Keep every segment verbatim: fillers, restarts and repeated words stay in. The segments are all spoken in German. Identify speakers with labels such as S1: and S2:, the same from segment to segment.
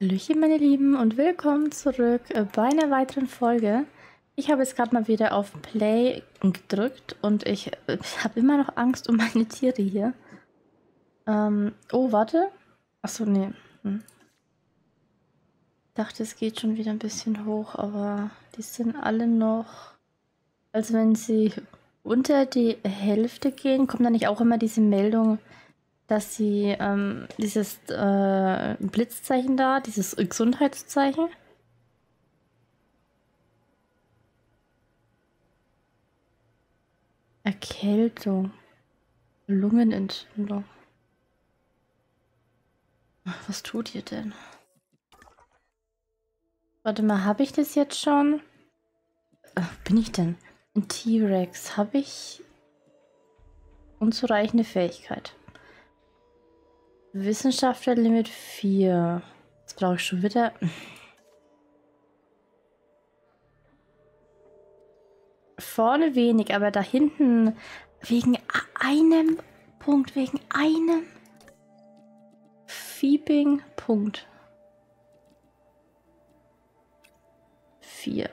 S1: Hallöchen meine Lieben und willkommen zurück bei einer weiteren Folge. Ich habe jetzt gerade mal wieder auf Play gedrückt und ich, ich habe immer noch Angst um meine Tiere hier. Ähm, oh, warte. Achso, nee. Hm. Ich dachte, es geht schon wieder ein bisschen hoch, aber die sind alle noch... Also wenn sie unter die Hälfte gehen, kommt dann nicht auch immer diese Meldung, dass sie ähm, dieses äh, Blitzzeichen da, dieses Gesundheitszeichen. Erkältung, Lungenentzündung. Was tut ihr denn? Warte mal, habe ich das jetzt schon? Äh, bin ich denn? Ein T-Rex. Habe ich unzureichende Fähigkeit? Wissenschaftler Limit vier. Jetzt brauche ich schon wieder... Vorne wenig, aber da hinten wegen einem Punkt, wegen einem Fiebing Punkt. vier.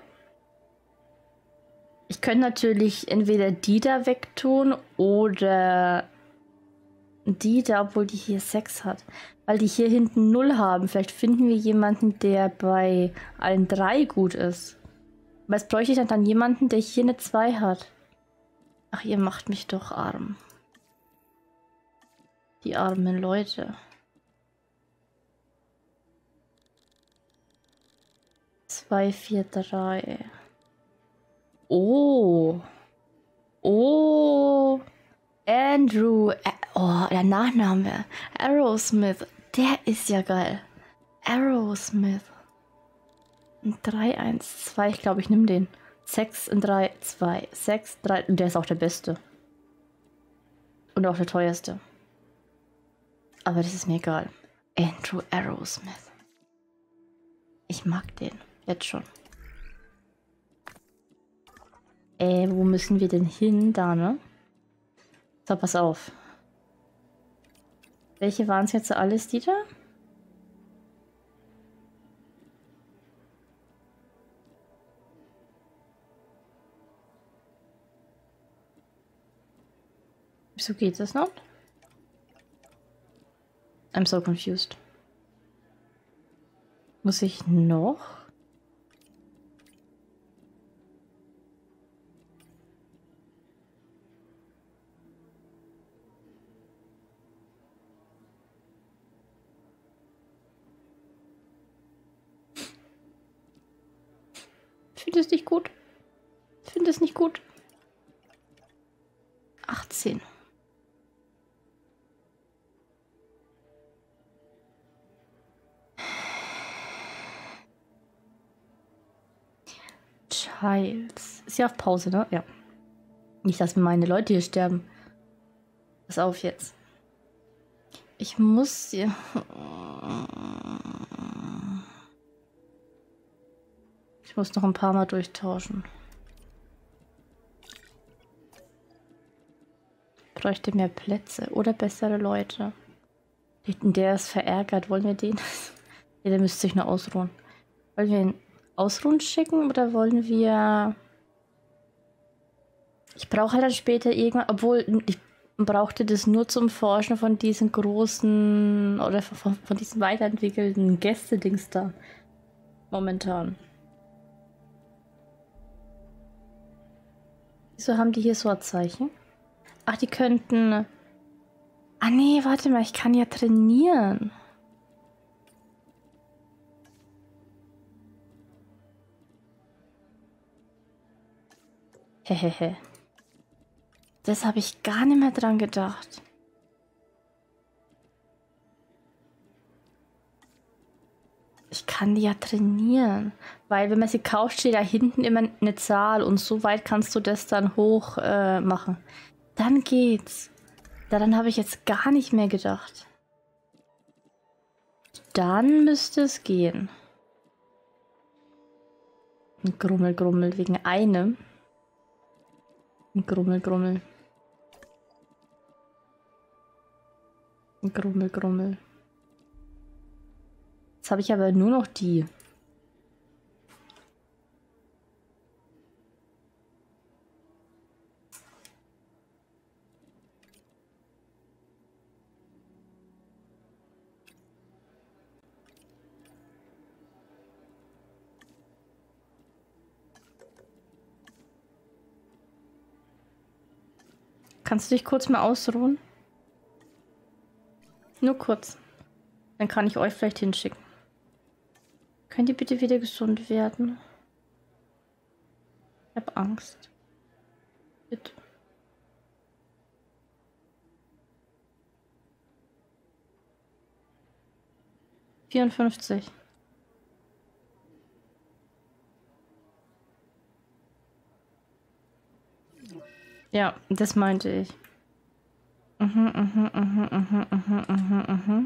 S1: Ich könnte natürlich entweder die da wegtun oder die da, obwohl die hier sechs hat. Weil die hier hinten null haben. Vielleicht finden wir jemanden, der bei allen drei gut ist. Was bräuchte ich dann, dann jemanden, der hier eine zwei hat? Ach, ihr macht mich doch arm. Die armen Leute. zwei, vier, drei. Oh. Oh. Andrew. Oh, der Nachname. Aerosmith. Der ist ja geil. Aerosmith. drei, eins, zwei. Ich glaube, ich nehme den. sechs, drei, zwei. sechs, drei. Der ist auch der beste. Und auch der teuerste. Aber das ist mir egal. Andrew Aerosmith. Ich mag den. Jetzt schon. Äh, wo müssen wir denn hin? Da, ne? So, pass auf. Welche waren es jetzt alles, die da? Wieso geht das noch? I'm so confused. Muss ich noch? Ich finde es nicht gut. Ich finde es nicht gut. achtzehn. Childs. Ist ja auf Pause, ne? Ja. Nicht, dass meine Leute hier sterben. Pass auf jetzt. Ich muss hier... Ich muss noch ein paar Mal durchtauschen. Ich bräuchte mehr Plätze oder bessere Leute. Der ist verärgert. Wollen wir den? Ja, der müsste sich nur ausruhen. Wollen wir ihn ausruhen schicken oder wollen wir... Ich brauche halt dann später irgendwann... Obwohl, ich brauchte das nur zum Forschen von diesen großen... Oder von, von diesen weiterentwickelten Gäste-Dings da. Momentan. Wieso haben die hier so ein Zeichen? Ach, die könnten... Ah nee, warte mal, ich kann ja trainieren. Hehehe. Das habe ich gar nicht mehr dran gedacht. Ich kann die ja trainieren. Weil wenn man sie kauft, steht da hinten immer eine Zahl. Und so weit kannst du das dann hoch äh, machen. Dann geht's. Daran habe ich jetzt gar nicht mehr gedacht. Dann müsste es gehen. Ein Grummel, Grummel wegen einem. Ein Grummel, Grummel. Ein Grummel, Grummel. Jetzt habe ich aber nur noch die. Kannst du dich kurz mal ausruhen? Nur kurz. Dann kann ich euch vielleicht hinschicken. Könnt ihr bitte wieder gesund werden? Ich habe Angst. Bitte. vierundfünfzig. Ja, das meinte ich. Mhm, mhm, mhm, mhm, mhm, mhm, mhm.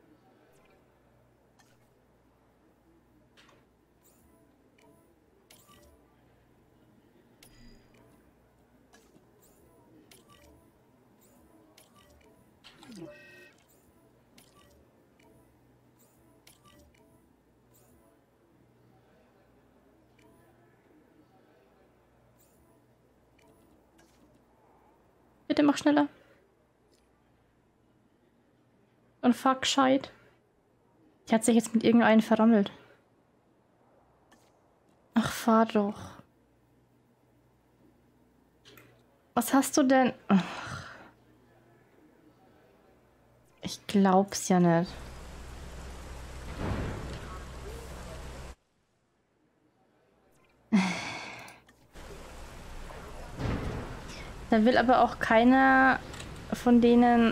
S1: Bitte mach schneller. Und fahr gescheit. Die hat sich jetzt mit irgendeinem verrammelt. Ach, fahr doch. Was hast du denn? Ach. Ich glaub's ja nicht. Da will aber auch keiner von denen...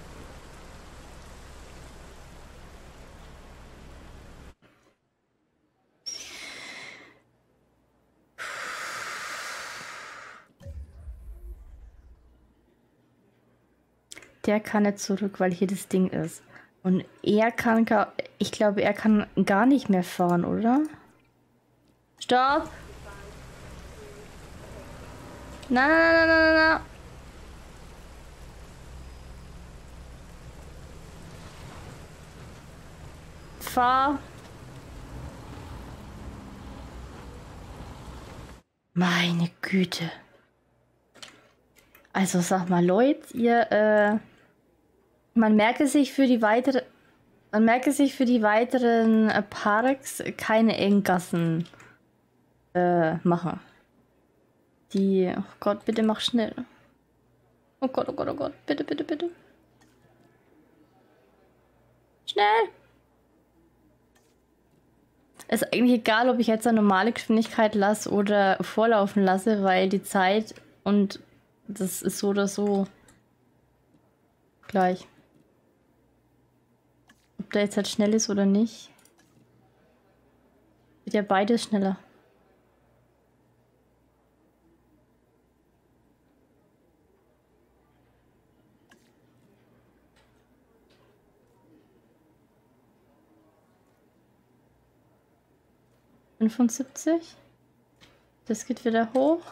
S1: Der kann nicht zurück, weil hier das Ding ist. Und er kann gar... Ich glaube, er kann gar nicht mehr fahren, oder? Stopp! Nein, nein, nein, nein, nein, nein. Fahr. Meine Güte. Also sag mal, Leute, ihr, äh, man merke sich für die weitere, man merke sich für die weiteren äh, Parks keine Enggassen äh, machen. Die, oh Gott, bitte mach schnell. Oh Gott, oh Gott, oh Gott, bitte, bitte, bitte. Schnell! Es ist eigentlich egal, ob ich jetzt eine normale Geschwindigkeit lasse oder vorlaufen lasse, weil die Zeit und das ist so oder so gleich. Ob der jetzt halt schnell ist oder nicht. Wird ja beides schneller. fünfundsiebzig. Das geht wieder hoch.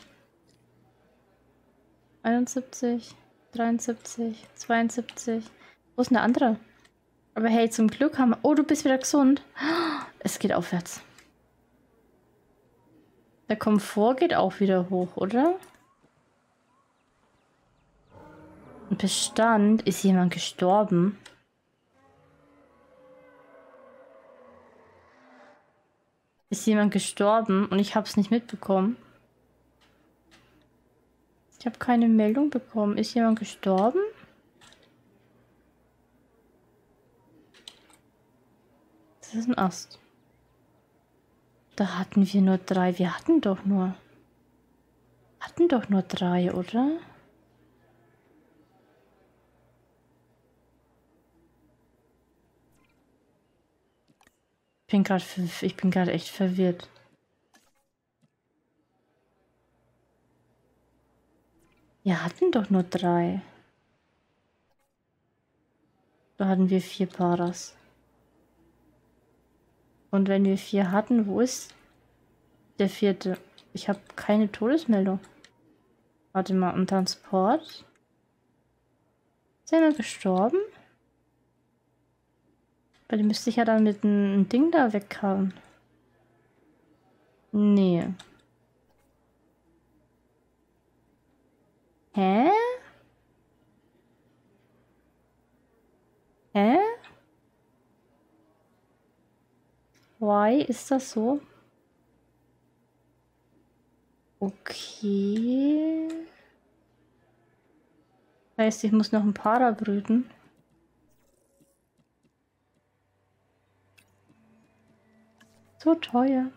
S1: einundsiebzig, dreiundsiebzig, zweiundsiebzig. Wo ist denn der andere? Aber hey, zum Glück haben wir... Oh, du bist wieder gesund. Es geht aufwärts. Der Komfort geht auch wieder hoch, oder? Bestand. Ist jemand gestorben? Ist jemand gestorben und ich habe es nicht mitbekommen? Ich habe keine Meldung bekommen. Ist jemand gestorben? Das ist ein Ast. Da hatten wir nur drei. Wir hatten doch nur... Hatten doch nur drei, oder? Ich bin gerade ich bin gerade echt verwirrt. Wir hatten doch nur drei. Da hatten wir vier Paras. Und wenn wir vier hatten, wo ist der vierte? Ich habe keine Todesmeldung. Warte mal, und Transport? Ist einer gestorben? Weil die müsste ich ja dann mit einem Ding da weghauen. Nee. Hä? Hä? Why ist das so? Okay. Heißt, ich muss noch ein Para brüten. So teuer.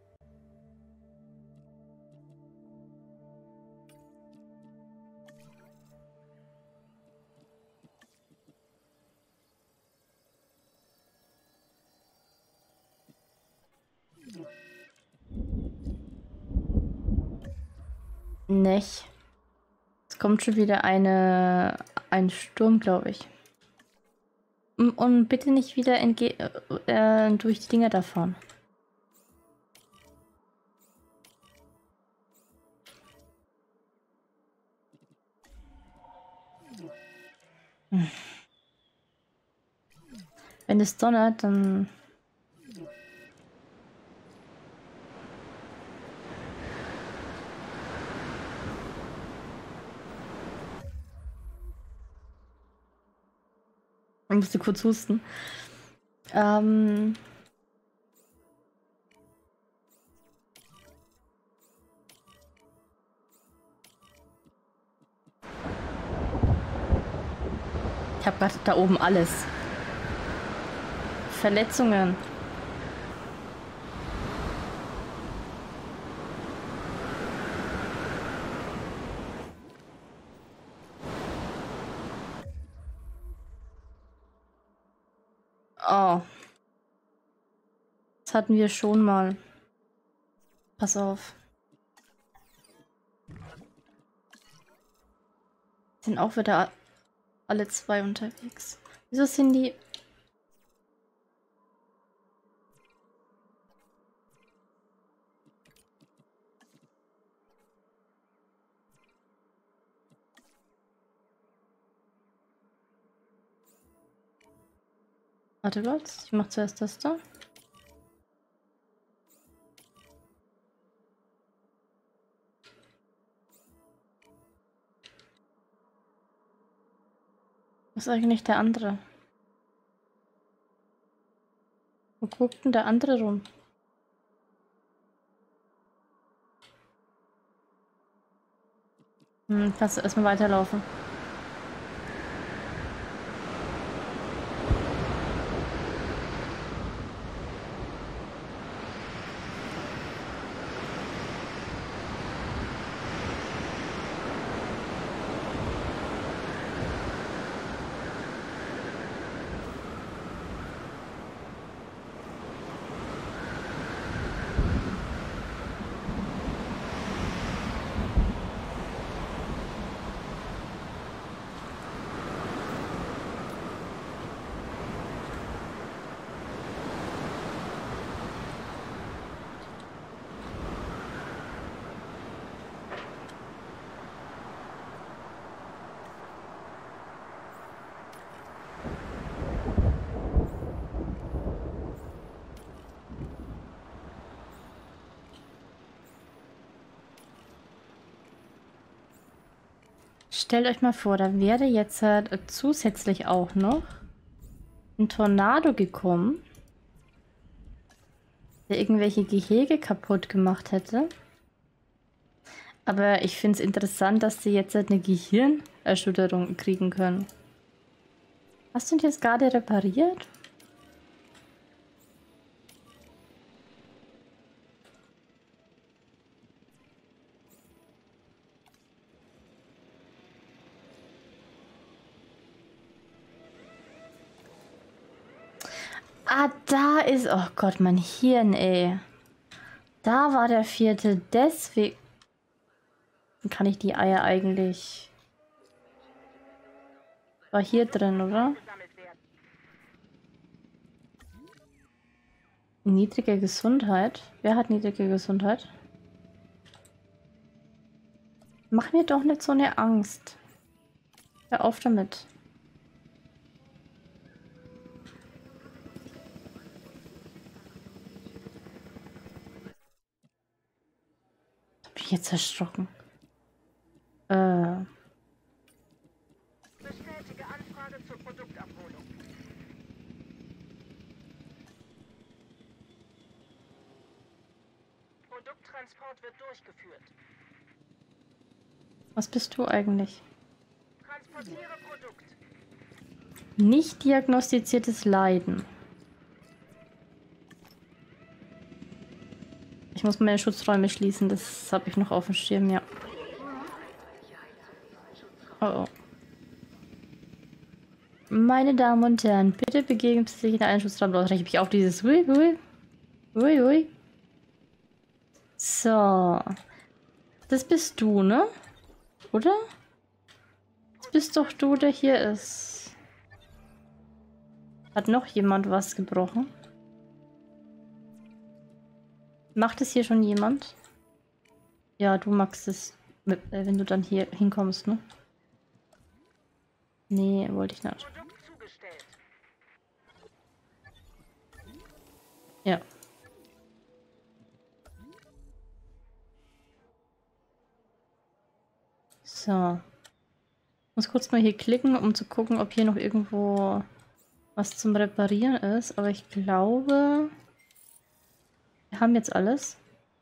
S1: Nicht. Es kommt schon wieder eine ein Sturm, glaube ich. Und bitte nicht wieder entge äh, durch die Dinger da fahren. Hm. Wenn es donnert, dann... Ich musste kurz husten. Ähm... Ich habe gerade da oben alles. Verletzungen. Oh. Das hatten wir schon mal. Pass auf. Sind auch wieder alle zwei unterwegs. Wieso sind die... Warte kurz, ich mach zuerst das da. Was ist eigentlich der andere? Wo guckt denn der andere rum? Hm, kannst du erstmal weiterlaufen. Stellt euch mal vor, da wäre jetzt äh, zusätzlich auch noch ein Tornado gekommen, der irgendwelche Gehege kaputt gemacht hätte. Aber ich finde es interessant, dass sie jetzt halt eine Gehirnerschütterung kriegen können. Hast du ihn jetzt gerade repariert? Ah, da ist... Oh Gott, mein Hirn, ey. Da war der vierte, deswegen... Kann ich die Eier eigentlich... War hier drin, oder? Niedrige Gesundheit? Wer hat niedrige Gesundheit? Mach mir doch nicht so eine Angst. Hör auf damit. mich jetzt erschrocken. Äh.
S2: Bestätige Anfrage zur Produktabholung. Produkttransport wird durchgeführt.
S1: Was bist du eigentlich?
S2: Transportiere Produkt.
S1: Nicht diagnostiziertes Leiden. Ich muss meine Schutzräume schließen, das habe ich noch auf dem Schirm, ja. Oh oh. Meine Damen und Herren, bitte begeben Sie sich in einen Schutzraum. Da reiche ich auch dieses Ui, ui. Ui, ui. So. Das bist du, ne? Oder? Das bist doch du, der hier ist. Hat noch jemand was gebrochen? Macht es hier schon jemand? Ja, du magst es, mit, äh, wenn du dann hier hinkommst, ne? Nee, wollte ich nicht.
S2: Produkt zugestellt.
S1: Ja. So. Ich muss kurz mal hier klicken, um zu gucken, ob hier noch irgendwo was zum Reparieren ist. Aber ich glaube, wir haben jetzt alles.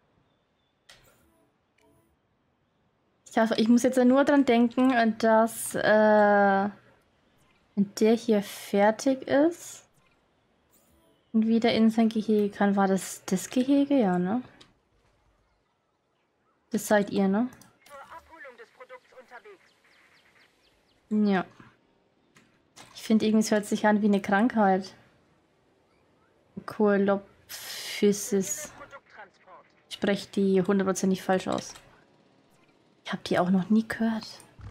S1: Ich, hoffe, ich muss jetzt nur dran denken, dass äh, der hier fertig ist und wieder in sein Gehege kann. War das das Gehege? Ja, ne? Das seid ihr, ne?
S2: Zur Abholung des Produkts unterwegs.
S1: Ja. Ich finde irgendwie, es hört sich an wie eine Krankheit. Coelophysis.
S2: Produkttransport.
S1: Ich spreche die hundertprozentig falsch aus. Ich habe die auch noch nie gehört.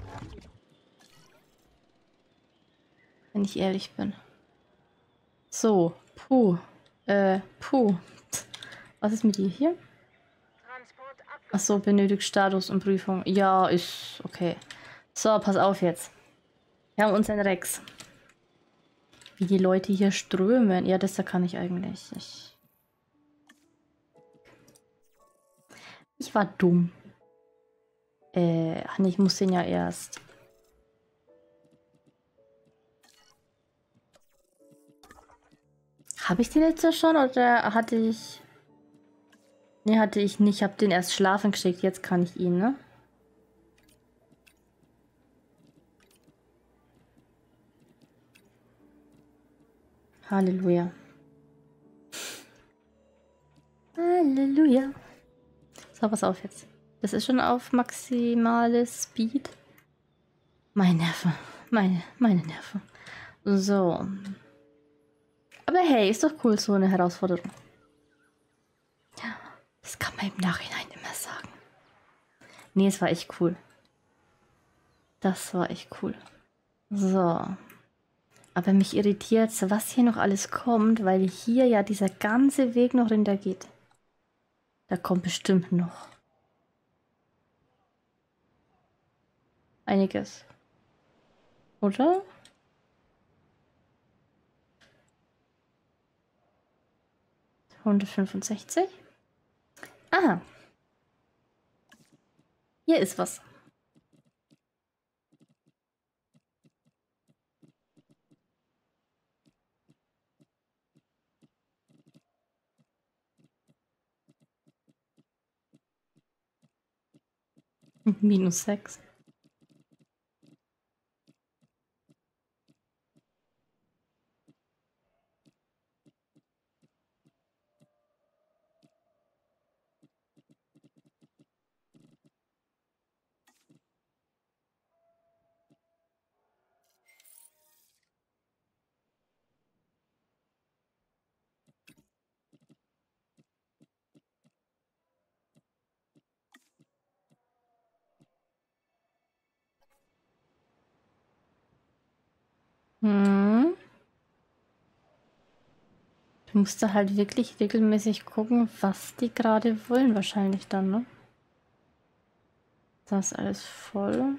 S1: Wenn ich ehrlich bin. So, puh. Äh, puh. Was ist mit dir hier?
S2: Transport abgeschlossen.
S1: Achso, benötigt Status und Prüfung. Ja, ist okay. So, pass auf jetzt. Wir haben unseren Rex. Wie die Leute hier strömen. Ja, das da kann ich eigentlich. Ich, ich war dumm. Äh, ach nee, ich muss den ja erst. Habe ich den jetzt schon oder hatte ich... Nee, hatte ich nicht. Ich habe den erst schlafen geschickt. Jetzt kann ich ihn, ne? Halleluja. Halleluja. So, pass auf jetzt. Das ist schon auf maximale Speed. Meine Nerven. Meine, meine Nerven. So. Aber hey, ist doch cool, so eine Herausforderung. Das kann man im Nachhinein immer sagen. Nee, es war echt cool. Das war echt cool. So. Aber mich irritiert, was hier noch alles kommt, weil hier ja dieser ganze Weg noch runtergeht. Da kommt bestimmt noch einiges. Oder? hundertfünfundsechzig. Aha. Hier ist was. Minus sechs. Hm. Du musst da halt wirklich regelmäßig gucken, was die gerade wollen, wahrscheinlich dann, ne? Das ist alles voll.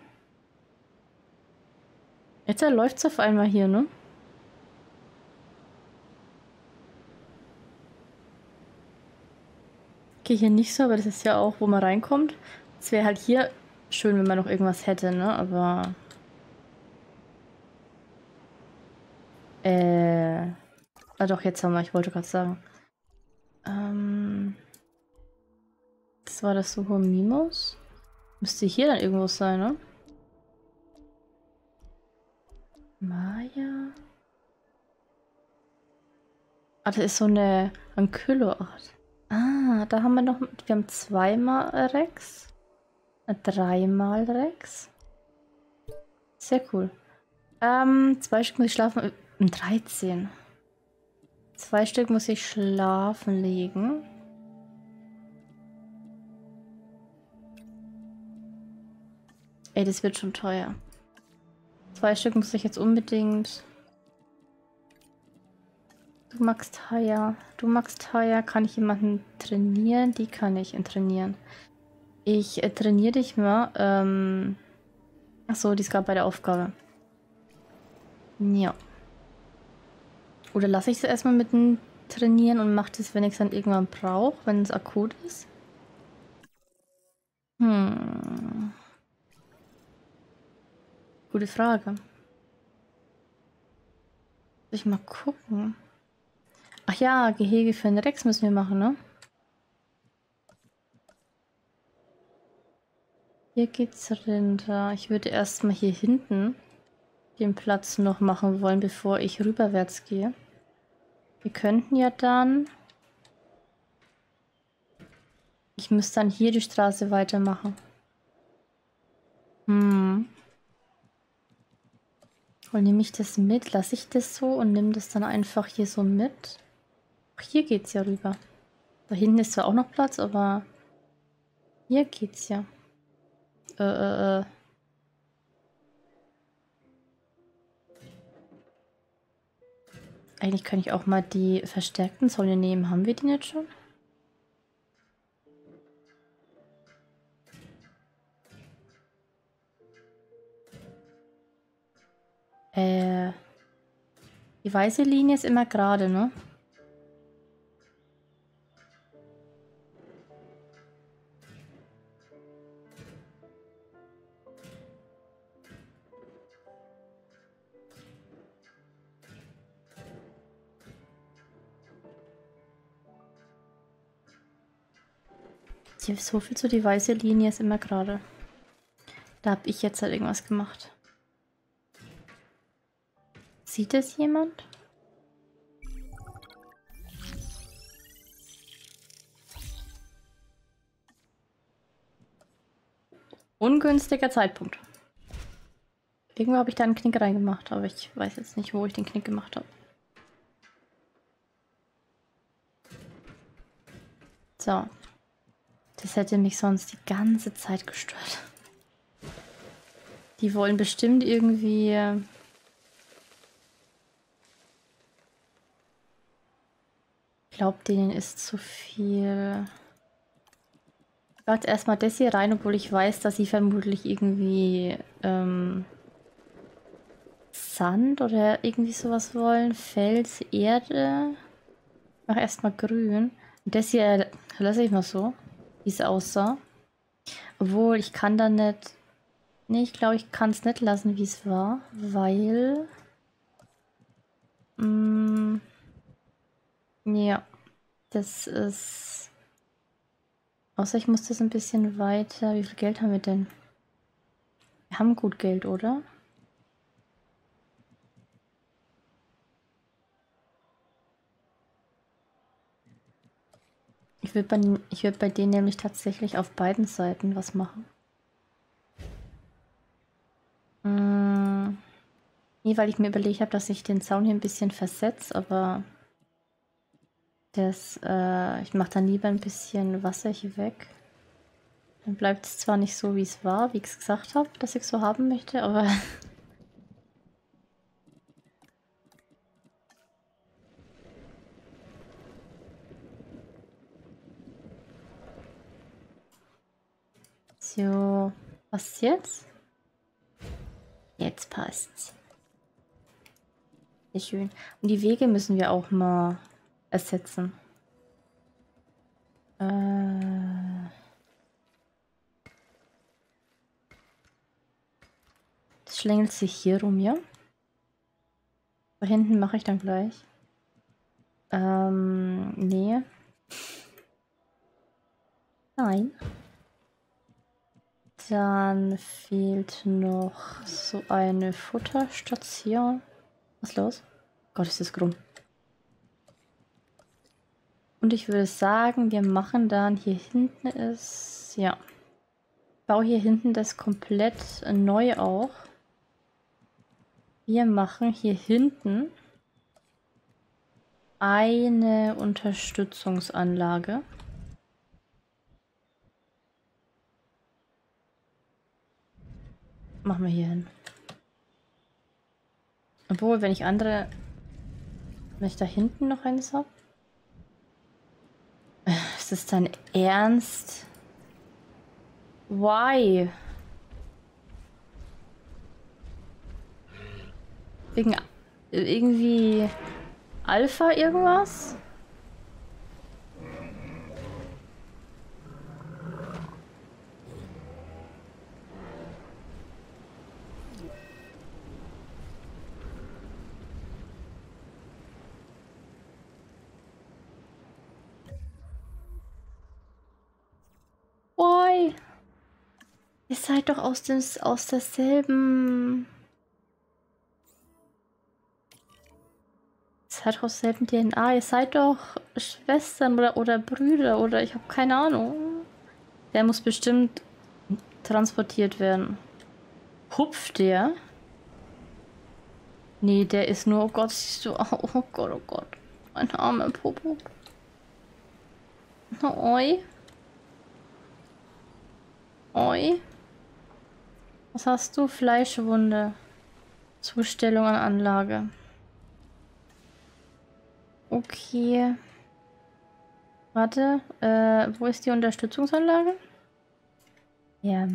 S1: Jetzt läuft es auf einmal hier, ne? Okay, hier nicht so, aber das ist ja auch, wo man reinkommt. Es wäre halt hier schön, wenn man noch irgendwas hätte, ne? Aber... Äh... Ah doch, jetzt haben wir, ich wollte gerade sagen. Ähm... Das war das Suho Mimos? Müsste hier dann irgendwo sein, ne? Maya... Ah, das ist so eine Ankylo-Art. Ah, da haben wir noch... Wir haben zweimal Rex. Dreimal Rex. Sehr cool. Ähm, zwei Stück muss ich schlafen. Um dreizehn. Zwei Stück muss ich schlafen legen. Ey, das wird schon teuer. Zwei Stück muss ich jetzt unbedingt... Du magst Haya. Du magst Haya. Kann ich jemanden trainieren? Die kann ich trainieren. Ich äh, trainiere dich mal. Ähm... Achso, die ist gerade bei der Aufgabe. Ja. Oder lasse ich es erstmal mit dem Trainieren und mache das, wenn ich es dann irgendwann brauche, wenn es akut ist? Hm. Gute Frage. Muss ich mal gucken. Ach ja, Gehege für den Rex müssen wir machen, ne? Hier geht's runter. Ich würde erstmal hier hinten den Platz noch machen wollen, bevor ich rüberwärts gehe. Wir könnten ja dann... Ich müsste dann hier die Straße weitermachen. Hm. Und nehme ich das mit? Lasse ich das so und nehme das dann einfach hier so mit? Ach, hier geht's ja rüber. Da hinten ist zwar auch noch Platz, aber hier geht's ja. Äh, äh, äh. Eigentlich kann ich auch mal die verstärkten Zäune nehmen. Haben wir die nicht schon? Äh. Die weiße Linie ist immer gerade, ne? Hier so viel zu die weiße Linie ist immer gerade. Da habe ich jetzt halt irgendwas gemacht. Sieht das jemand? Ungünstiger Zeitpunkt. Irgendwo habe ich da einen Knick reingemacht, aber ich weiß jetzt nicht, wo ich den Knick gemacht habe. So. Das hätte mich sonst die ganze Zeit gestört. Die wollen bestimmt irgendwie... Ich glaube, denen ist zu viel... Ich werde erstmal das hier rein, obwohl ich weiß, dass sie vermutlich irgendwie ähm, Sand oder irgendwie sowas wollen. Fels, Erde. Ich mache erstmal grün. Und das hier lasse ich mal so, wie es aussah. Obwohl, ich kann da nicht... Nee, ich glaube, ich kann es nicht lassen, wie es war, weil... Mh, ja, das ist... Außer ich muss das ein bisschen weiter... Wie viel Geld haben wir denn? Wir haben gut Geld, oder? Ich würde bei, ich würd bei denen nämlich tatsächlich auf beiden Seiten was machen. Hm. Nee, weil ich mir überlegt habe, dass ich den Zaun hier ein bisschen versetze, aber das, äh, ich mache dann lieber ein bisschen Wasser hier weg. Dann bleibt es zwar nicht so, wie es war, wie ich es gesagt habe, dass ich es so haben möchte, aber... So, was jetzt? Jetzt passt's. Sehr schön. Und die Wege müssen wir auch mal ersetzen. Äh... Das schlängelt sich hier rum, ja? Da hinten mache ich dann gleich. Ähm, nee. Nein. Dann fehlt noch so eine Futterstation. Was ist los? Gott, ist das krumm. Und ich würde sagen, wir machen dann hier hinten ist, ja. Ich baue hier hinten das komplett neu auch. Wir machen hier hinten eine Unterstützungsanlage. Machen wir hier hin. Obwohl, wenn ich andere... Wenn ich da hinten noch eines habe... Ist das dein Ernst? Why? Wegen... Irgendwie... Alpha irgendwas? Why? Ihr seid doch aus dem aus derselben. Ihr seid doch aus derselben D N A. Ihr seid doch Schwestern oder, oder Brüder oder ich habe keine Ahnung. Der muss bestimmt transportiert werden. Hupft der? Nee, der ist nur, oh Gott, siehst du, oh, oh Gott, oh Gott. Mein armer Popo. Oi. Oi. Was hast du? Fleischwunde. Zustellung an Anlage. Okay. Warte, äh, wo ist die Unterstützungsanlage? Ja.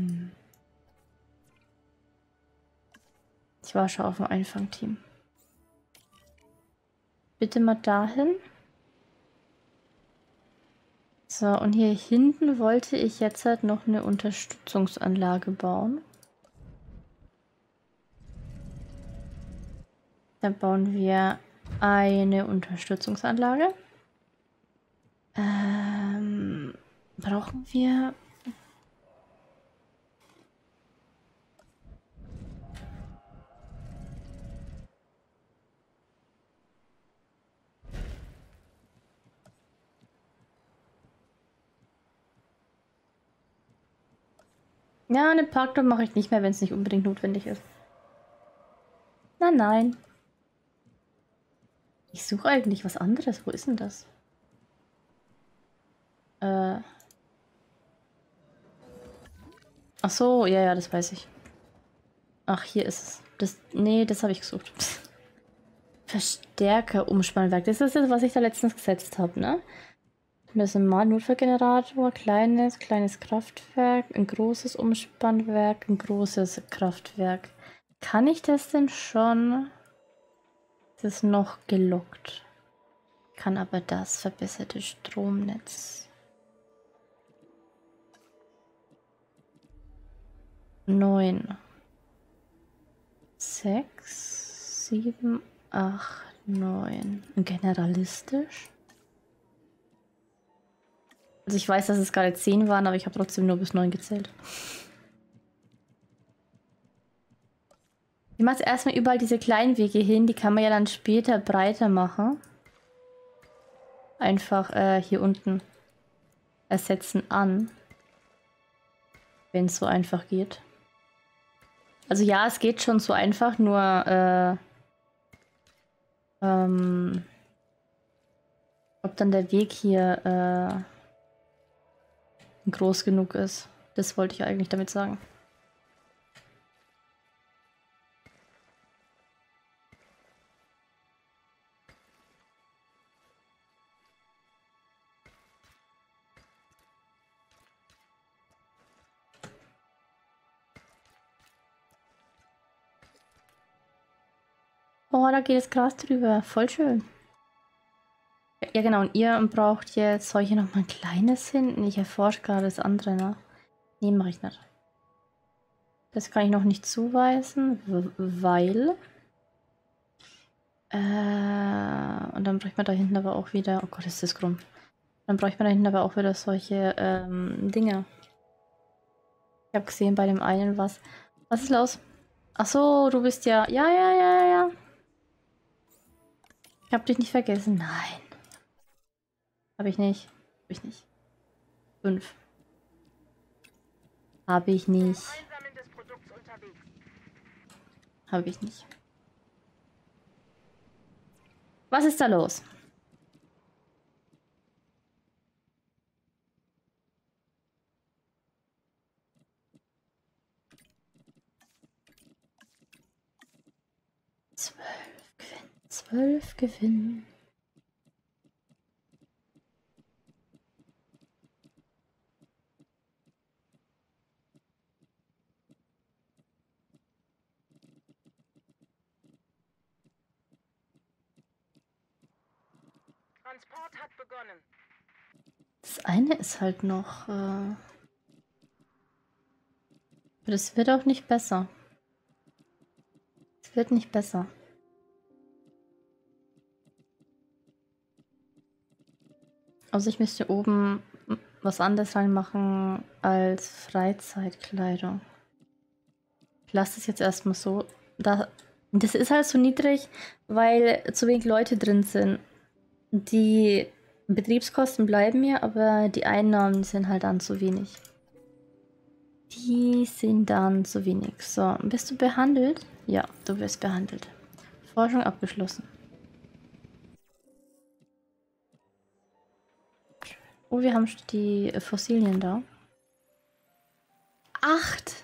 S1: Ich war schon auf dem Einfangteam. Bitte mal dahin. So, und hier hinten wollte ich jetzt halt noch eine Unterstützungsanlage bauen. Dann bauen wir eine Unterstützungsanlage. Ähm, brauchen wir... Ja, eine Parktour mache ich nicht mehr, wenn es nicht unbedingt notwendig ist. Nein, nein. Ich suche eigentlich was anderes. Wo ist denn das? Äh. Ach so, ja, ja, das weiß ich. Ach, hier ist es. Das, nee, das habe ich gesucht. Verstärker Umspannwerk. Das ist das, was ich da letztens gesetzt habe, ne? Das ist ein Notfallgenerator, kleines, kleines Kraftwerk, ein großes Umspannwerk, ein großes Kraftwerk. Kann ich das denn schon? Das ist noch gelockt. Kann aber das verbesserte Stromnetz. Neun. Sechs, sieben, acht, neun. Generalistisch? Also ich weiß, dass es gerade zehn waren, aber ich habe trotzdem nur bis neun gezählt. Ich mache erstmal überall diese kleinen Wege hin, die kann man ja dann später breiter machen. Einfach äh, hier unten ersetzen an. Wenn es so einfach geht. Also ja, es geht schon so einfach, nur äh, ähm, ob dann der Weg hier äh, groß genug ist. Das wollte ich eigentlich damit sagen. Oh, da geht das Gras drüber. Voll schön. Ja, genau. Und ihr braucht jetzt, soll ich hier noch mal ein kleines hin? Ich erforsche gerade das andere, ne? Nee, mache ich nicht. Das kann ich noch nicht zuweisen, weil... Äh, und dann bräuchte man da hinten aber auch wieder... Oh Gott, ist das krumm. Dann bräuchte man da hinten aber auch wieder solche ähm, Dinge. Ich habe gesehen bei dem einen was. Was ist los? Ach so, du bist ja... Ja, ja, ja, ja. Ich habe dich nicht vergessen. Nein. Habe ich nicht. Habe ich nicht. Fünf. Habe ich nicht.
S2: Einsammeln des Produkts unterwegs.
S1: Habe ich nicht. Was ist da los? Zwölf Gewinn. Zwölf Gewinn.
S2: Transport hat begonnen.
S1: Das eine ist halt noch... Äh... Aber das wird auch nicht besser. Es wird nicht besser. Also ich müsste oben was anderes reinmachen als Freizeitkleidung. Ich lasse es jetzt erstmal so. Da, das ist halt so niedrig, weil zu wenig Leute drin sind. Die Betriebskosten bleiben mir, aber die Einnahmen sind halt dann zu wenig. Die sind dann zu wenig. So, bist du behandelt? Ja, du wirst behandelt. Forschung abgeschlossen. Oh, wir haben die Fossilien da. Acht!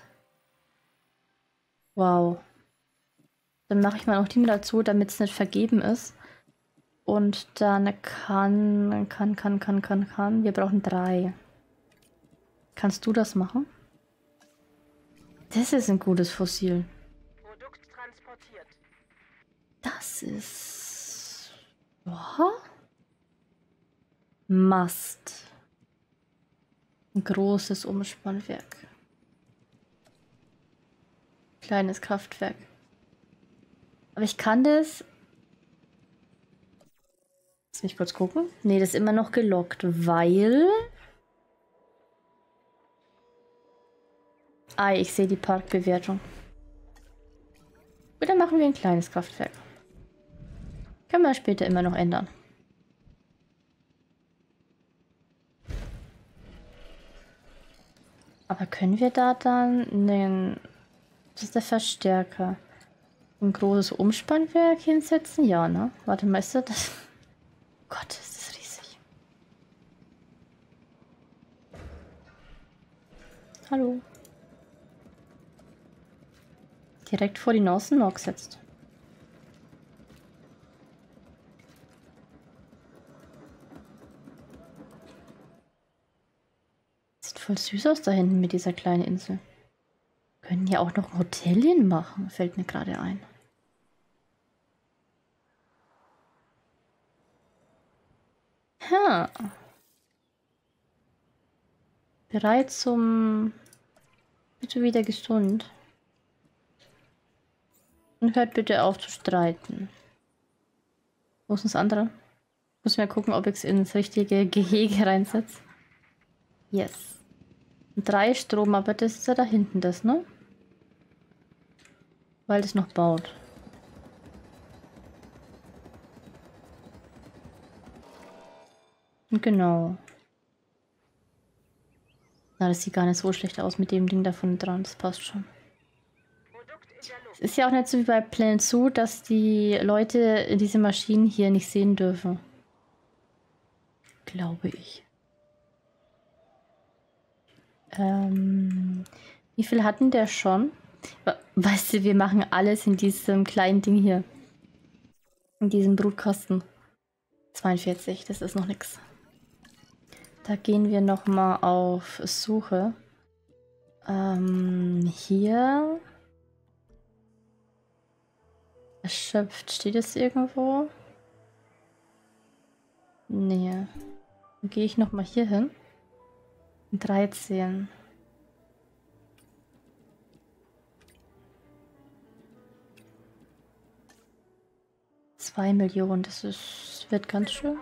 S1: Wow. Dann mache ich mal noch die mit dazu, damit es nicht vergeben ist. Und dann kann, kann, kann, kann, kann, kann. Wir brauchen drei. Kannst du das machen? Das ist ein gutes Fossil.
S2: Produkt transportiert.
S1: Das ist... Oha. Mast. Ein großes Umspannwerk. Kleines Kraftwerk. Aber ich kann das... Lass mich kurz gucken. Nee, das ist immer noch gelockt, weil... Ah, ich sehe die Parkbewertung. Gut, dann machen wir ein kleines Kraftwerk. Können wir später immer noch ändern. Aber können wir da dann einen... Das ist der Verstärker. Ein großes Umspannwerk hinsetzen? Ja, ne? Warte mal, ist das... Gott, ist das riesig. Hallo. Direkt vor die Nase noch gesetzt. Sieht voll süß aus da hinten mit dieser kleinen Insel. Können ja auch noch ein Hotelchen machen, fällt mir gerade ein. Ha. Bereit zum... Bitte wieder gesund. Und hört bitte auf zu streiten. Wo ist das andere? Ich muss mal gucken, ob ich es ins richtige Gehege reinsetze. Yes. Drei Strom, aber das ist ja da hinten das, ne? Weil das noch baut. Und genau. Na, das sieht gar nicht so schlecht aus mit dem Ding da vorne dran. Das passt schon. Es ist ja auch nicht so wie bei Planet Zoo, dass die Leute diese Maschinen hier nicht sehen dürfen. Glaube ich. Ähm, wie viel hatten der schon? Weißt du, wir machen alles in diesem kleinen Ding hier. In diesem Brutkasten. zweiundvierzig, das ist noch nichts. Da gehen wir nochmal auf Suche. Ähm, hier. Erschöpft. Steht es irgendwo? Nee. Dann gehe ich nochmal hier hin. dreizehn. Zwei Millionen, das ist, wird ganz schön.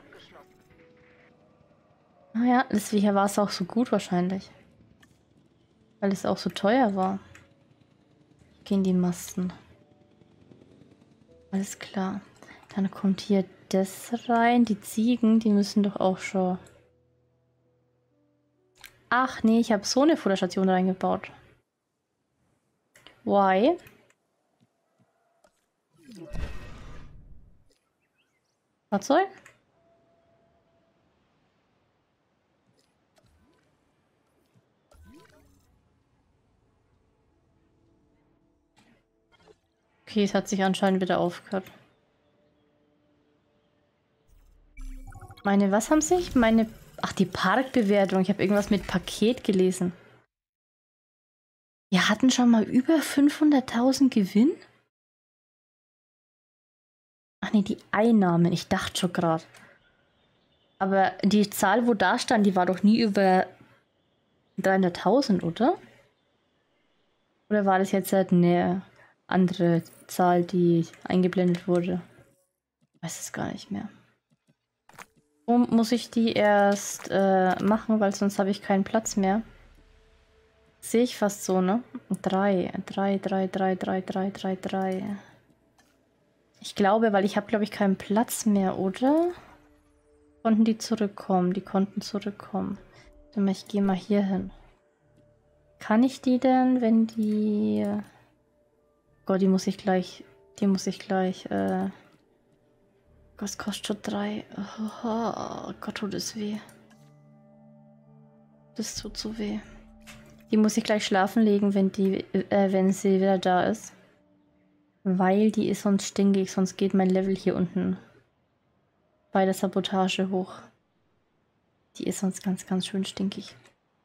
S1: Ah ja, deswegen war es auch so gut wahrscheinlich. Weil es auch so teuer war. Hier gehen die Masten. Alles klar. Dann kommt hier das rein. Die Ziegen, die müssen doch auch schon... Ach nee, ich habe so eine Futterstation reingebaut. Why? Fahrzeug? Okay, es hat sich anscheinend wieder aufgehört. Meine, was haben sich? Meine... Ach, die Parkbewertung. Ich habe irgendwas mit Paket gelesen. Wir hatten schon mal über fünfhunderttausend Gewinn? Ach nee, die Einnahmen. Ich dachte schon gerade. Aber die Zahl, wo da stand, die war doch nie über dreihunderttausend, oder? Oder war das jetzt halt eine andere Zahl, die eingeblendet wurde? Ich weiß es gar nicht mehr. Warum muss ich die erst äh, machen, weil sonst habe ich keinen Platz mehr. Sehe ich fast so, ne? Drei, drei, drei, drei, drei, drei, drei, drei. Ich glaube, weil ich habe, glaube ich, keinen Platz mehr, oder? Konnten die zurückkommen? Die konnten zurückkommen. Ich gehe mal hier hin. Kann ich die denn, wenn die... Gott, die muss ich gleich... Die muss ich gleich... Äh Was kostet schon drei? Oh Gott, tut es weh. Das tut so weh. Die muss ich gleich schlafen legen, wenn die, äh, wenn sie wieder da ist. Weil die ist sonst stinkig, sonst geht mein Level hier unten bei der Sabotage hoch. Die ist sonst ganz, ganz schön stinkig.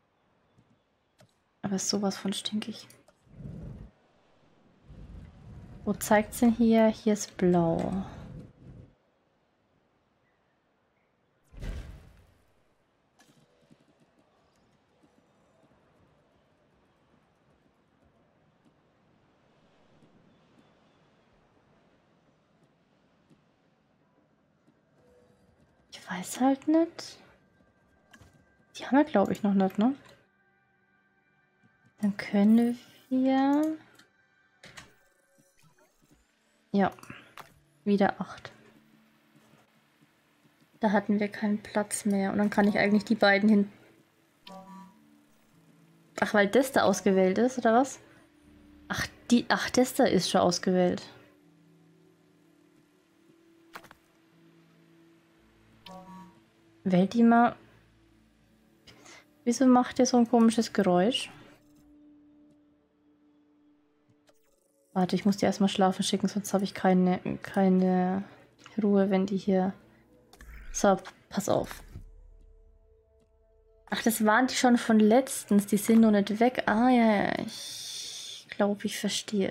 S1: Aber ist sowas von stinkig. Wo zeigt's denn hier? Hier ist blau. Ich weiß halt nicht. Die haben wir, glaube ich, noch nicht, ne? Dann können wir... Ja. Wieder acht. Da hatten wir keinen Platz mehr. Und dann kann ich eigentlich die beiden hin... Ach, weil das da ausgewählt ist, oder was? Ach, die... Ach, das da ist schon ausgewählt. Wählt die mal... Wieso macht ihr so ein komisches Geräusch? Warte, ich muss die erstmal schlafen schicken, sonst habe ich keine, keine Ruhe, wenn die hier... So, pass auf. Ach, das waren die schon von letztens. Die sind noch nicht weg. Ah, ja, ja. Ich glaube, ich verstehe.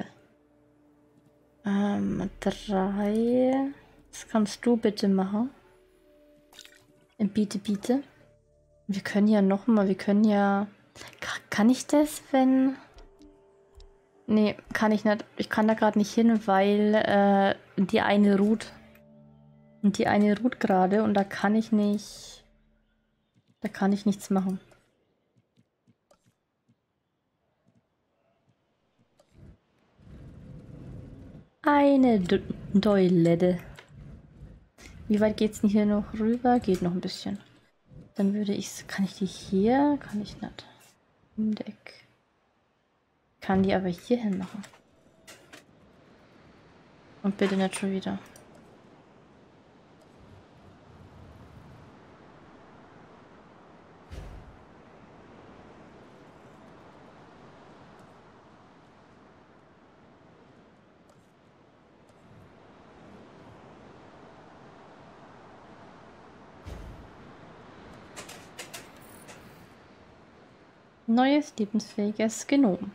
S1: Ähm, drei. Das kannst du bitte machen. Bitte, bitte. Wir können ja noch mal, wir können ja... Kann ich das, wenn... Nee, kann ich nicht. Ich kann da gerade nicht hin, weil äh, die eine ruht. Und die eine ruht gerade und da kann ich nicht... Da kann ich nichts machen. Eine Toilette. Wie weit geht's denn hier noch rüber? Geht noch ein bisschen. Dann würde ich... Kann ich die hier? Kann ich nicht. Im Deck. Kann die aber hier hin machen. Und bitte nicht schon wieder. Neues lebensfähiges Genom.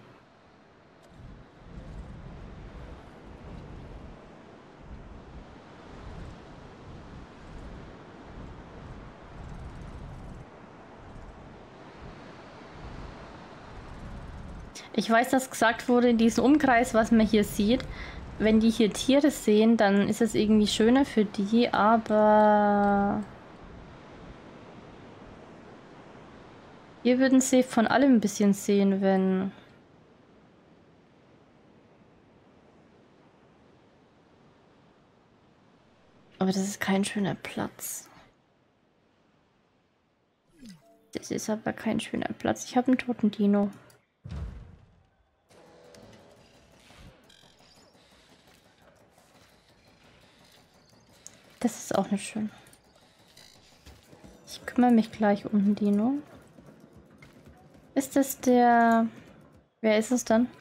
S1: Ich weiß, dass gesagt wurde, in diesem Umkreis, was man hier sieht, wenn die hier Tiere sehen, dann ist es irgendwie schöner für die, aber hier würden sie von allem ein bisschen sehen, wenn... Aber das ist kein schöner Platz. Das ist aber kein schöner Platz. Ich habe einen toten Dino. Das ist auch nicht schön. Ich kümmere mich gleich um den Dino. Ist das der... Wer ist es dann?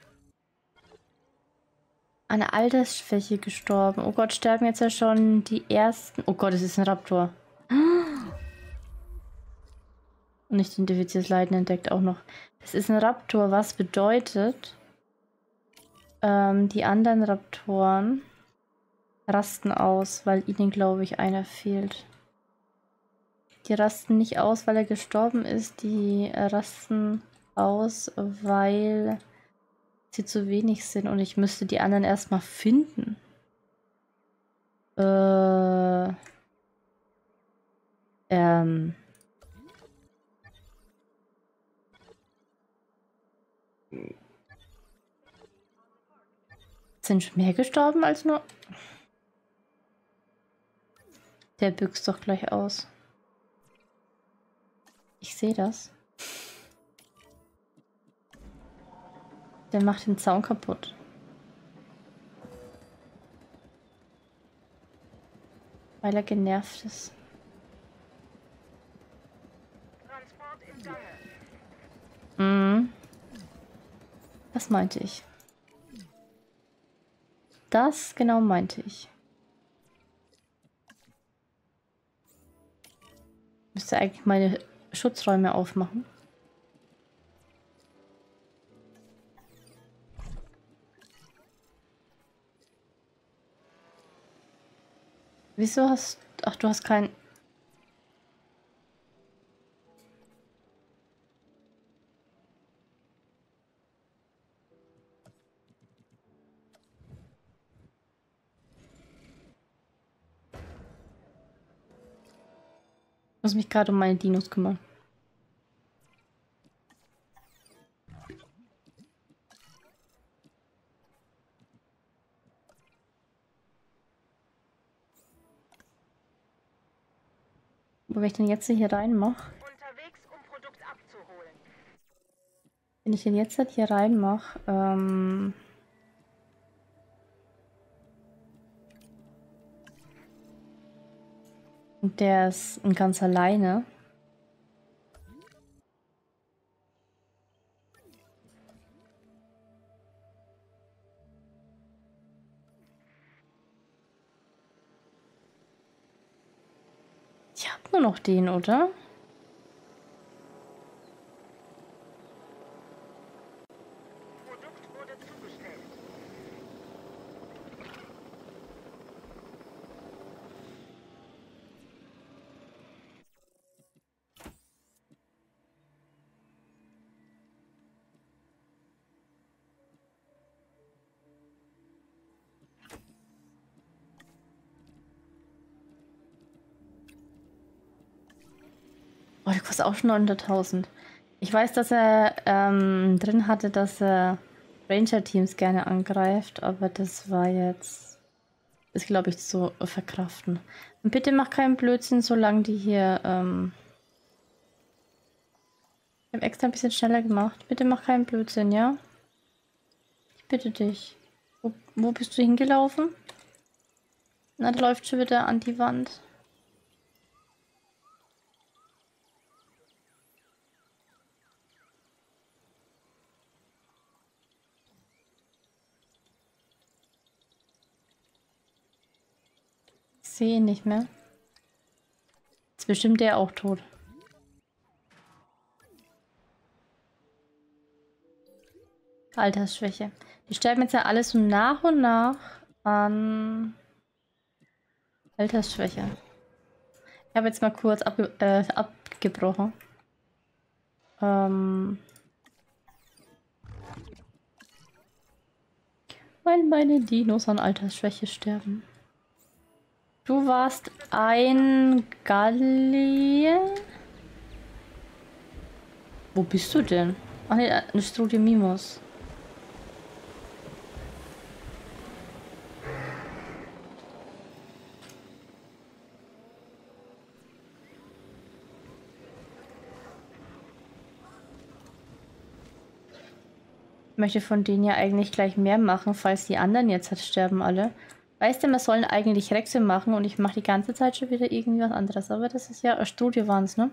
S1: An Altersschwäche gestorben. Oh Gott, sterben jetzt ja schon die ersten... Oh Gott, es ist ein Raptor. Und nicht identifiziertes Leiden entdeckt auch noch. Es ist ein Raptor, was bedeutet, ähm, die anderen Raptoren rasten aus, weil ihnen, glaube ich, einer fehlt. Die rasten nicht aus, weil er gestorben ist. Die rasten aus, weil sie zu wenig sind. Und ich müsste die anderen erstmal finden. Äh... Ähm... Sind schon mehr gestorben als nur... Der büxt doch gleich aus. Ich sehe das. Der macht den Zaun kaputt. Weil er genervt ist.
S2: Transport im Gange.
S1: Mhm. Das meinte ich. Das genau meinte ich. Müsste eigentlich meine Schutzräume aufmachen. Wieso hast... Ach, du hast kein... Ich muss mich gerade um meine Dinos kümmern. Wo ich den jetzt hier reinmache?
S2: Unterwegs, um Produkt abzuholen.
S1: Wenn ich den jetzt halt hier reinmache, ähm... und der ist ganz alleine. Ich habe nur noch den, oder?
S2: Produkt wurde zugestellt.
S1: Oh, der kostet auch schon neunhunderttausend. Ich weiß, dass er ähm, drin hatte, dass er Ranger-Teams gerne angreift, aber das war jetzt... ist, glaube ich, zu verkraften. Und bitte mach keinen Blödsinn, solange die hier... Ähm ich habe extra ein bisschen schneller gemacht. Bitte mach keinen Blödsinn, ja? Ich bitte dich. Wo, wo bist du hingelaufen? Na, der läuft schon wieder an die Wand. Ich sehe ihn nicht mehr. Ist bestimmt der auch tot. Altersschwäche. Die sterben jetzt ja alles so nach und nach an Altersschwäche. Ich habe jetzt mal kurz abge äh, abgebrochen. Ähm Weil meine Dinos an Altersschwäche sterben. Du warst ein Gallier. Wo bist du denn? Ach ne, eine Strudiomimus. Ich möchte von denen ja eigentlich gleich mehr machen, falls die anderen jetzt halt sterben alle. Weißt du, wir sollen eigentlich Rexe machen und ich mache die ganze Zeit schon wieder irgendwie was anderes. Aber das ist ja, Studio waren es, ne?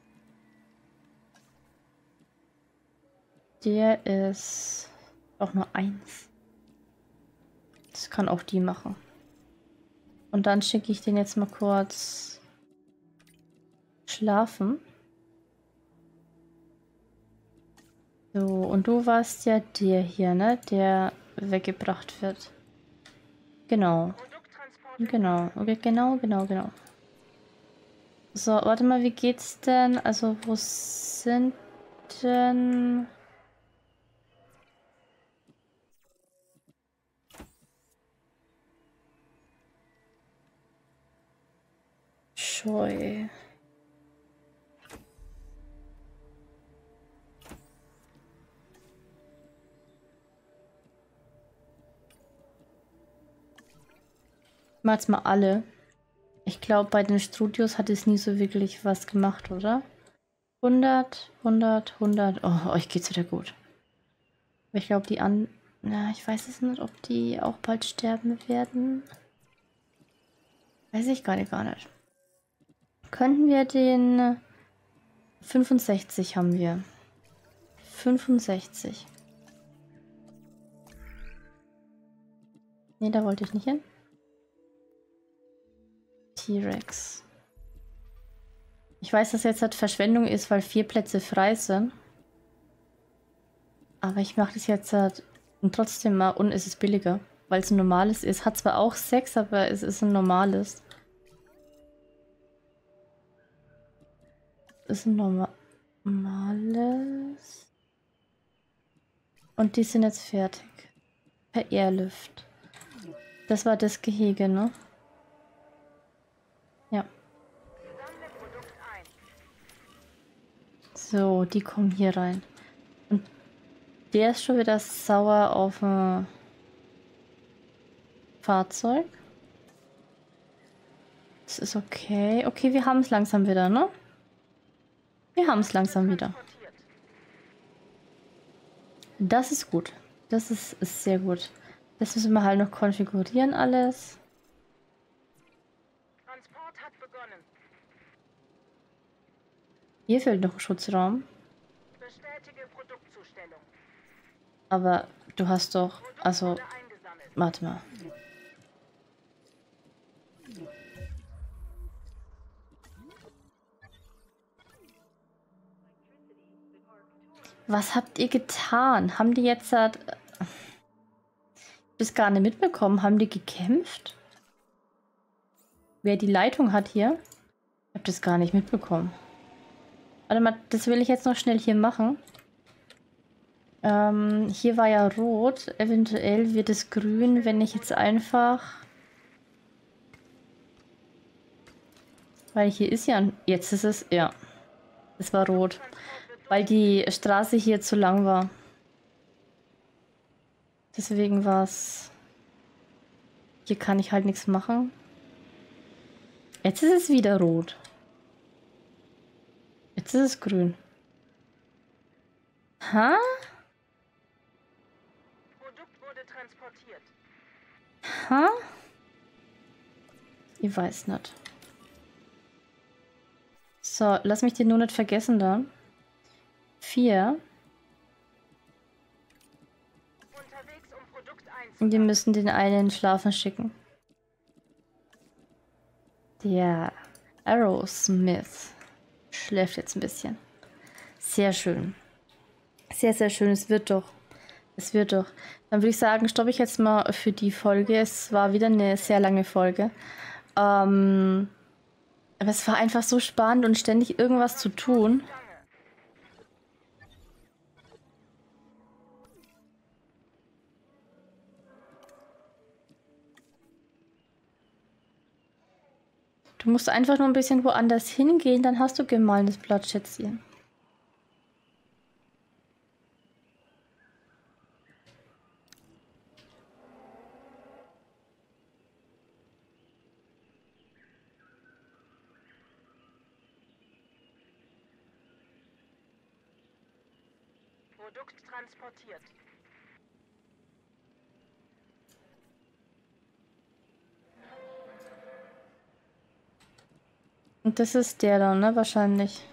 S1: Der ist auch nur eins. Das kann auch die machen. Und dann schicke ich den jetzt mal kurz schlafen. So, und du warst ja der hier, ne? Der weggebracht wird. Genau. Genau, okay, genau, genau, genau. So, warte mal, wie geht's denn? Also, wo sind denn... Scheu. Ich mach jetzt mal alle. Ich glaube, bei den Studios hat es nie so wirklich was gemacht, oder? hundert, hundert, hundert. Oh, euch geht's wieder gut. Aber ich glaube, die an... Na, ich weiß es nicht, ob die auch bald sterben werden. Weiß ich gerade gar nicht. Könnten wir den... fünfundsechzig haben wir. fünfundsechzig. Ne, da wollte ich nicht hin. T-Rex. Ich weiß, dass jetzt halt Verschwendung ist, weil vier Plätze frei sind. Aber ich mache das jetzt halt trotzdem mal und es ist billiger, weil es ein normales ist. Hat zwar auch sechs, aber es ist ein normales. Es ist ein norma normales. Und die sind jetzt fertig. Per Airlift. Das war das Gehege, ne? Ja. So, die kommen hier rein. Und der ist schon wieder sauer auf dem Fahrzeug. Das ist okay. Okay, wir haben es langsam wieder, ne? Wir haben es langsam wieder. Das ist gut. Das ist, ist sehr gut. Das müssen wir halt noch konfigurieren alles.
S2: Transport hat begonnen.
S1: Hier fehlt noch ein Schutzraum.
S2: Bestätige Produktzustellung.
S1: Aber du hast doch...
S2: Produkt
S1: Also,
S2: wurde eingesammelt.
S1: warte mal. Was habt ihr getan? Haben die jetzt... Halt, das gar nicht mitbekommen. Haben die gekämpft? Wer die Leitung hat hier? Ich hab das gar nicht mitbekommen. Warte mal, das will ich jetzt noch schnell hier machen. Ähm, hier war ja rot. Eventuell wird es grün, wenn ich jetzt einfach... Weil hier ist ja... Jetzt ist es... Ja. Es war rot. Weil die Straße hier zu lang war. Deswegen war es... Hier kann ich halt nichts machen. Jetzt ist es wieder rot. Jetzt ist es grün. Ha?
S2: Produkt wurde transportiert.
S1: Ha? Ich weiß nicht. So, lass mich den nur nicht vergessen dann. Vier.
S2: Unterwegs, um Produkt
S1: Und
S2: einzusammeln.
S1: wir müssen den einen schlafen schicken. Der Arrowsmith schläft jetzt ein bisschen. Sehr schön. Sehr, sehr schön. Es wird doch. Es wird doch. Dann würde ich sagen, stoppe ich jetzt mal für die Folge. Es war wieder eine sehr lange Folge. Ähm, aber es war einfach so spannend und ständig irgendwas zu tun. Du musst einfach nur ein bisschen woanders hingehen, dann hast du gemahlenes Blatt, Schätzchen.
S2: Produkt transportiert.
S1: Und das ist der da, ne? Wahrscheinlich.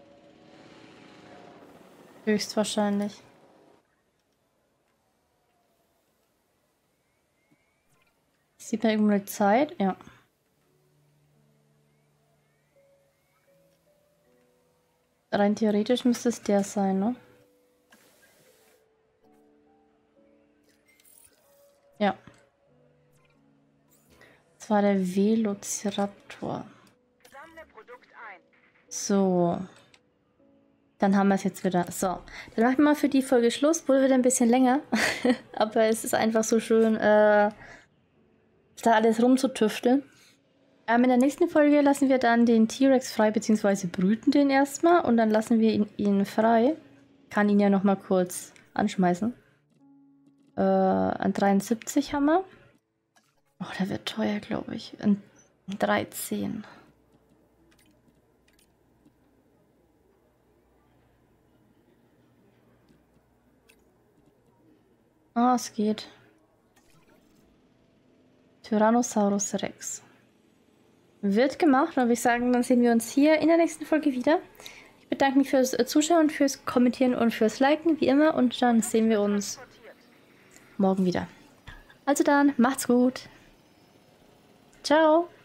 S1: Höchstwahrscheinlich. Sieht man irgendwo eine Zeit? Ja. Rein theoretisch müsste es der sein, ne? Ja. Das war der Velociraptor.
S2: Sammle Produkt ein.
S1: So. Dann haben wir es jetzt wieder. So. Dann machen wir mal für die Folge Schluss. Wurde wieder ein bisschen länger. Aber es ist einfach so schön, äh, da alles rumzutüfteln. Ähm, in der nächsten Folge lassen wir dann den T-Rex frei, beziehungsweise brüten den erstmal. Und dann lassen wir ihn, ihn frei. Kann ihn ja nochmal kurz anschmeißen. Äh, an dreiundsiebzig haben wir. Oh, der wird teuer, glaube ich. An dreizehn. Ah, es geht. Tyrannosaurus Rex. Wird gemacht. Und würde ich sagen, dann sehen wir uns hier in der nächsten Folge wieder. Ich bedanke mich fürs Zuschauen, fürs Kommentieren und fürs Liken, wie immer. Und dann sehen wir uns morgen wieder. Also dann, macht's gut. Ciao.